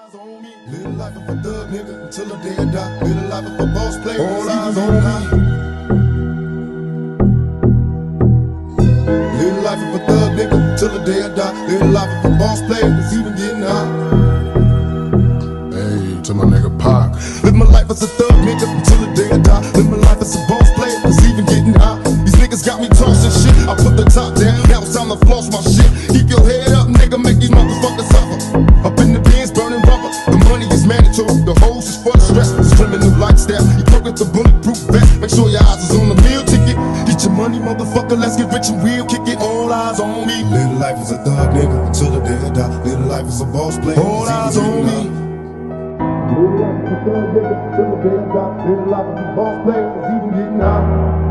eyes on me. Live the life of a thug nigga until the day I die. Live the life of a boss player. All eyes on me. Live the life of a thug nigga until the day I die. Live the life of a boss player that's even getting high. Hey, to my nigga Pac. Live my life as a thug nigga until the day I die. Live my life as a boss player that's even getting high. These niggas got me tossing shit. I put the top down. Now it's time to floss my shit. Keep your head up, nigga. Make these motherfuckers suffer. Up in the bins, burning rubber. The money is mandatory. The hose is for the stress. It's criminal lifestyle. You broke with the bulletproof vest. Make sure your eyes is on the meal ticket. Get your money, motherfucker. Let's get rich and real. Kick it. All eyes on me. Live the life as a thug nigga until the day I die. Live the life as a boss player. All eyes on me. Live the life as a thug nigga until the day I die. Live the life as a boss player. It's even getting high.